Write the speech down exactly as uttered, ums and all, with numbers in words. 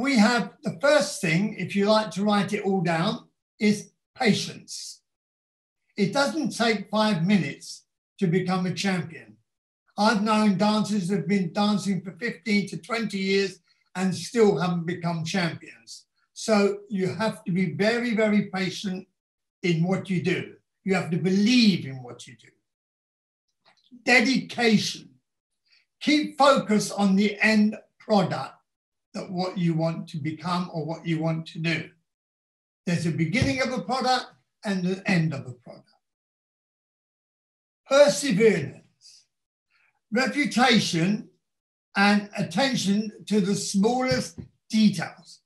we have the first thing, if you like to write it all down, is patience. It doesn't take five minutes to become a champion. I've known dancers who have been dancing for fifteen to twenty years and still haven't become champions. So you have to be very, very patient in what you do. You have to believe in what you do. Dedication. Keep focus on the end product, that what you want to become or what you want to do. There's a beginning of a product and an end of a product. Perseverance, reputation, and attention to the smallest details.